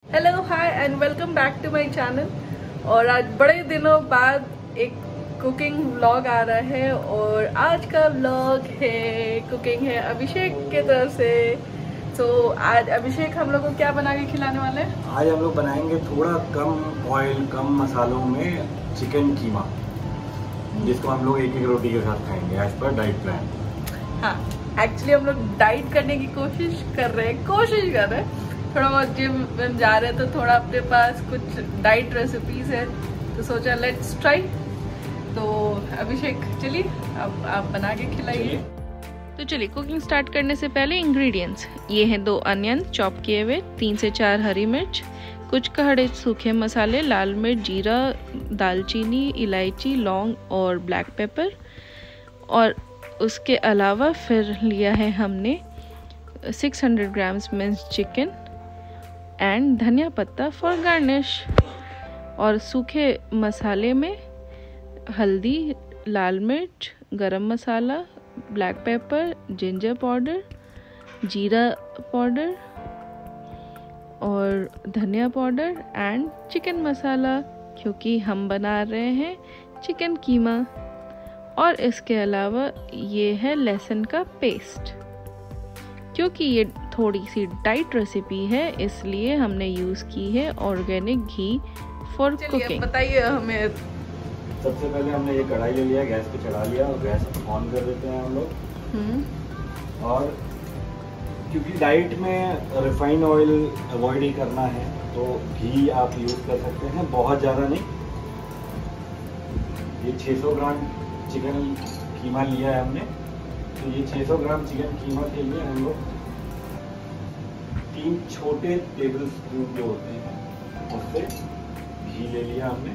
Hello hi and welcome back to my channel. और आज बड़े दिनों बाद एक कुकिंग व्लॉग आ रहा है और आज का व्लॉग है कुकिंग है अभिषेक के तरफ से। तो आज अभिषेक हम लोग को क्या बना के खिलाने वाले हैं? आज हम लोग बनाएंगे थोड़ा कम ऑयल कम मसालों में चिकन कीमा, जिसको हम लोग एक रोटी के साथ खाएंगे एज पर डाइट प्लान। हाँ, एक्चुअली हम लोग डाइट करने की कोशिश कर रहे हैं, थोड़ा बहुत जिम जा रहे हैं तो थोड़ा अपने पास कुछ डाइट रेसिपीज है तो सोचा लेट्स ट्राई। तो अभिषेक चलिए अब आप बना के खिलाइए। तो चलिए कुकिंग स्टार्ट करने से पहले इंग्रेडिएंट्स ये हैं 2 अनियन चॉप किए हुए, 3 से 4 हरी मिर्च, कुछ खड़े सूखे मसाले, लाल मिर्च, जीरा, दालचीनी, इलायची, लौंग और ब्लैक पेपर। और उसके अलावा फिर लिया है हमने 600 ग्राम्स मिन्स्ड चिकन एंड धनिया पत्ता फॉर गार्निश। और सूखे मसाले में हल्दी, लाल मिर्च, गरम मसाला, ब्लैक पेपर, जिंजर पाउडर, जीरा पाउडर और धनिया पाउडर एंड चिकन मसाला, क्योंकि हम बना रहे हैं चिकन कीमा। और इसके अलावा ये है लहसुन का पेस्ट। क्योंकि ये थोड़ी सी डाइट रेसिपी है इसलिए हमने यूज की है ऑर्गेनिक घी फॉर कुकिंग। बताइए हमें। सबसे पहले हमने ये कढ़ाई ले लिया, गैस पे चढ़ा लिया और गैस ऑन कर देते हैं हम लोग। और क्योंकि डाइट में रिफाइंड ऑयल अवॉइड ही करना है तो घी आप यूज कर सकते हैं, बहुत ज़्यादा नहीं। ये 600 ग्राम चिकन कीमा लिया है हमने, तो ये 600 ग्राम चिकन कीमा के लिए हम लोग 3 छोटे टेबल स्पून जो होते हैं उससे घी ले लिया हमने।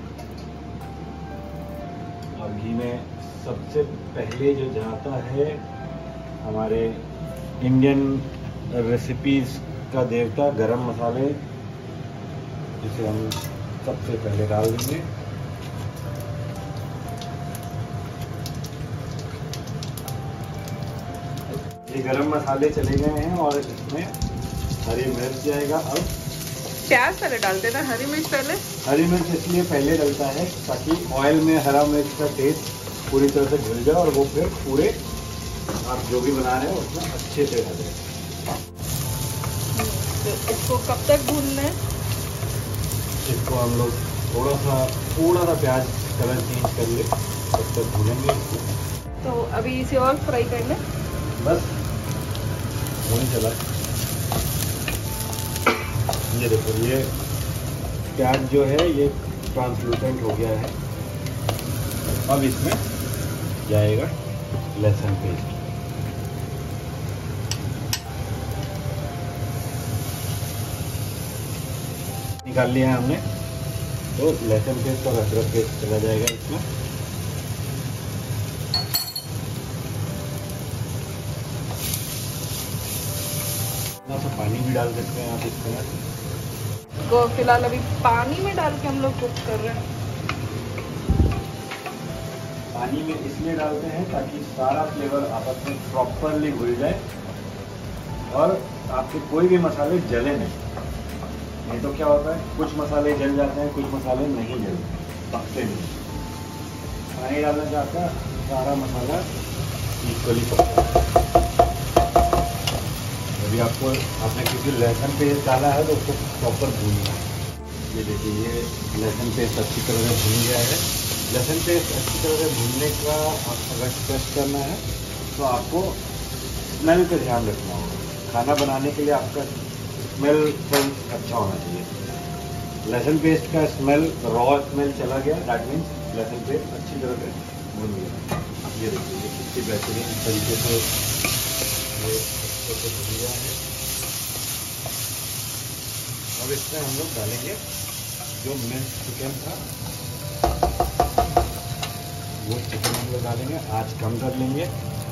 और घी में सबसे पहले जो जाता है हमारे इंडियन रेसिपीज का देवता गरम मसाले, जिसे हम सबसे पहले डाल देंगे। ये गरम मसाले चले गए हैं और इसमें हरी मिर्च जाएगा। अब प्याज पहले डाल देना, हरी मिर्च पहले। हरी मिर्च इसलिए पहले डलता है ताकि ऑयल में हरा मिर्च का टेस्ट पूरी तरह से घुल जाए और वो फिर पूरे आप जो भी बना रहे हैं उसमें अच्छे से डाले। तो इसको कब तक भूनना है? इसको हम लोग थोड़ा सा प्याज कलर चेंज कर ले तब तक भूनेंगे इसको। तो अभी इसे और फ्राई करना है बस होने चला। ये देखो, ये प्याज जो है ये ट्रांसलूसेंट हो गया है। अब इसमें जाएगा लहसुन पेस्ट। निकाल लिया है हमने, तो लहसुन पेस्ट और अदरक पेस्ट चला जाएगा इसमें। तो पानी भी डाल सकते हैं आप इसमें। तो फिलहाल अभी पानी में डाल के हम लोग कुक कर रहे हैं। पानी में इसलिए डालते हैं ताकि सारा फ्लेवर आपस में प्रॉपरली घुल जाए और आपके कोई भी मसाले जले नहीं तो क्या होता है कुछ मसाले जल जाते हैं, कुछ मसाले नहीं जलते, पकते नहीं। पानी डालने से आपका सारा मसाला इक्वली पकता है। अभी आपने क्योंकि लहसुन पेस्ट डाला है तो उसको प्रॉपर भूनना है। ये देखिए, ये लहसुन पेस्ट अच्छी तरह से भून गया है। लहसुन पेस्ट अच्छी तरह से भूनने का अगर टेस्ट करना है तो आपको स्मेल पे ध्यान रखना होगा। खाना बनाने के लिए आपका स्मेल सेंस अच्छा होना चाहिए। लहसुन पेस्ट का स्मेल, रॉ स्मेल चला गया, दैट मीन्स लहसुन पेस्ट अच्छी तरह से भून गया। ये देखिए, ये कितनी बेहतरीन तरीके से भून गया है। अब इसमें हम लोग डालेंगे जो मिन्स चिकन था, वो चिकन हम लोग डालेंगे। आँच कम कर लेंगे।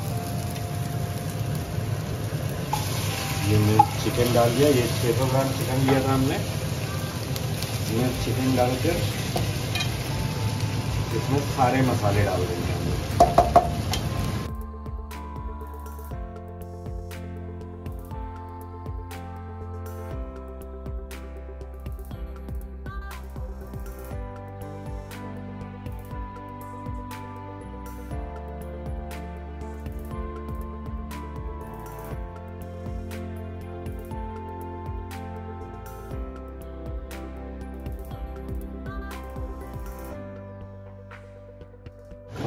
ये मिन्स चिकन डाल दिया। ये 600 ग्राम चिकन लिया था हमने। मिन्स चिकन डालकर इसमें सारे मसाले डाल देंगे हम लोग।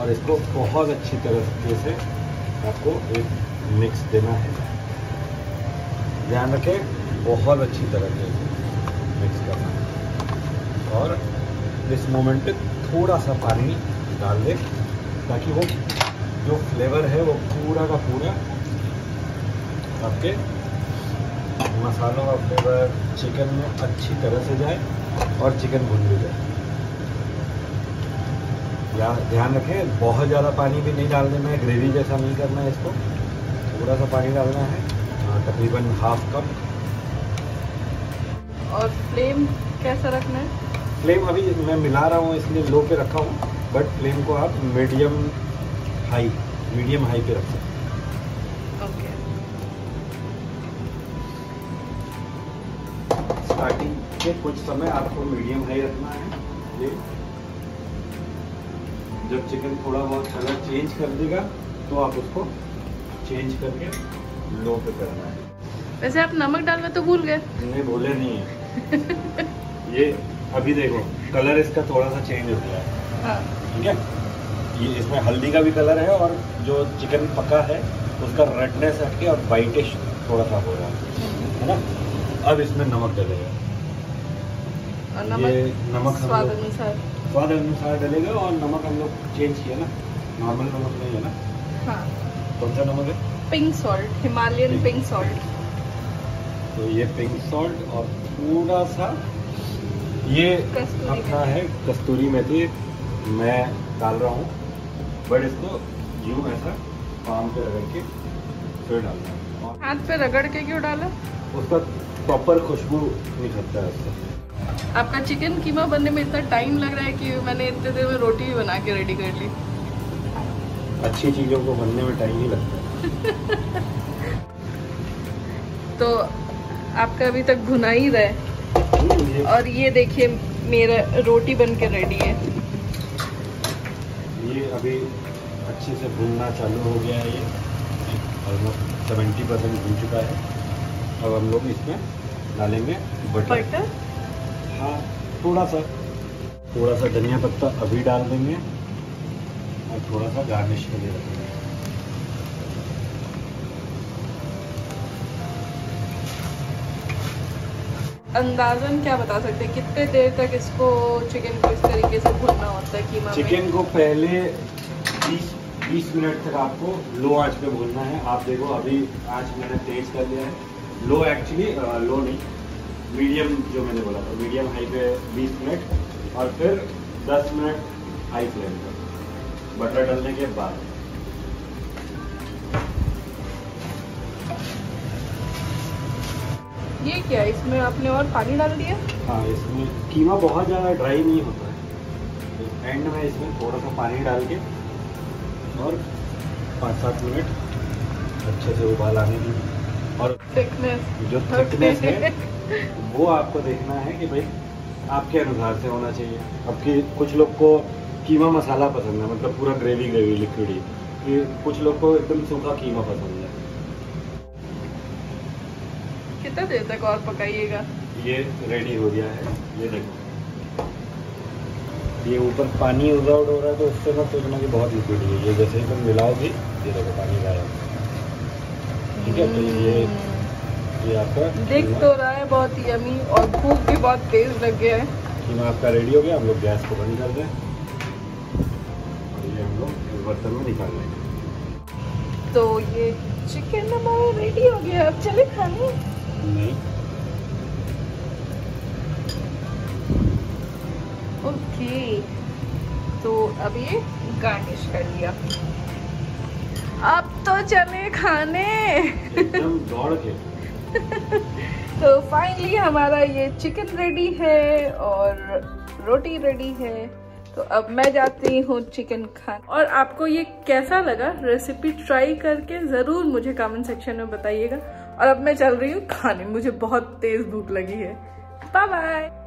और इसको बहुत अच्छी तरीके से आपको एक मिक्स देना है। ध्यान रखें, बहुत अच्छी तरह से मिक्स करना है। और इस मोमेंट पे थोड़ा सा पानी डाल दें ताकि वो जो फ्लेवर है वो पूरा का पूरा आपके मसालों का फ्लेवर चिकन में अच्छी तरह से जाए और चिकन भुन भी जाए। या ध्यान रखें, बहुत ज़्यादा पानी भी नहीं डाल देना है, ग्रेवी जैसा नहीं करना है इसको। थोड़ा सा पानी डालना है, तकरीबन हाफ कप। और फ्लेम कैसा रखना है? फ्लेम अभी मैं मिला रहा हूँ इसलिए लो पे रखा हूँ, बट फ्लेम को आप मीडियम हाई पे रख सकते हैं। ओके। स्टार्टिंग के कुछ समय आपको मीडियम हाई रखना है। ये जब चिकन थोड़ा बहुत कलर चेंज कर देगा तो आप उसको चेंज करके लो पे करना है। वैसे आप नमक डालना तो भूल गए? नहीं, भूले नहीं है। ये अभी देखो कलर इसका थोड़ा सा चेंज हो गया है। हाँ। ठीक है, ये इसमें हल्दी का भी कलर है और जो चिकन पका है उसका रेडनेस हटके और वाइटिश थोड़ा सा हो रहा है ना। अब इसमें नमक डलेगा। ये नमक स्वाद अनुसार डलेगा। और नमक हम लोग चेंज किया ना, नॉर्मल नमक नहीं है ना। हाँ। कौन सा नमक है? Pink salt, Himalayan pink salt. तो ये पिंक सॉल्ट और थोड़ा सा ये अपना है कस्तूरी मेथी मैं डाल रहा हूँ, बट इसको यूं ऐसा पाम पे रगड़ के फिर डालना है। और हाथ पे रगड़ के क्यों डाला? उसका प्रॉपर खुशबू निकलता है उससे। आपका चिकन कीमा बनने में इतना टाइम लग रहा है कि मैंने इतने देर में रोटी भी बना के रेडी कर ली। अच्छी चीजों को बनने में टाइम ही लगता है। तो आपका अभी तक भुना ही रहा है। और ये देखिए मेरा रोटी बन के रेडी है। ये अभी अच्छे से भुनना चालू हो गया है। ये ऑलमोस्ट 70% भुन चुका है। अब हम लोग इसमें डालेंगे बटर। हाँ, थोड़ा सा धनिया पत्ता अभी डाल देंगे और थोड़ा सा गार्निश के लिए रखेंगे। अंदाजन क्या बता सकते हैं कितने देर तक इसको चिकन को इस तरीके से भुनना होता है कीमा में? चिकन को पहले 20 मिनट तक आपको लो आंच पे भूनना है। आप देखो अभी आंच मैंने तेज कर लिया है। लो एक्चुअली लो नहीं, मीडियम जो मैंने बोला था, मीडियम हाई पे 20 मिनट और फिर 10 मिनट हाई फ्लेम पर बटर डालने के बाद। ये क्या है, इसमें आपने और पानी डाल दिया? हाँ, इसमें कीमा बहुत ज़्यादा ड्राई नहीं होता है। एंड में इसमें थोड़ा सा पानी डाल के और 5-7 मिनट अच्छे से उबाल आने की। और जो थिकनेस है वो आपको देखना है कि भाई आपके अनुसार से होना चाहिए। अब कि कुछ लोग को कीमा मसाला पसंद है, मतलब पूरा ग्रेवी लिक्विड ही, कि कुछ लोग को एकदम सूखा कीमा पसंद है। कितना देर तक और पकाइएगा? ये रेडी हो गया है। ये देखो, ये ऊपर पानी उजाउट हो रहा है तो उससे मत सोचना कि बहुत लिक्विड है। ये जैसे ही तुम मिलाओगे, ये देखो पानी गायब। ठीक है, तो ये आपका दिख तो रहा है बहुत यमी और भूख भी बहुत तेज लग गया है। कीमा आपका रेडी हो गया। हम लोग गैस को बंद कर दें और ये हम लोग बर्तन में निकाल लेंगे। तो ये चिकन हमारा रेडी हो गया। अब चले खाने? नहीं, ओके, तो अब ये गार्निश कर लिया। अब तो चले खाने। एकदम दौड़ के। तो फाइनली हमारा ये चिकन रेडी है और रोटी रेडी है। तो अब मैं जाती हूँ चिकन खाने। और आपको ये कैसा लगा, रेसिपी ट्राई करके ज़रूर मुझे कमेंट सेक्शन में बताइएगा। और अब मैं चल रही हूँ खाने, मुझे बहुत तेज़ भूख लगी है। Bye bye.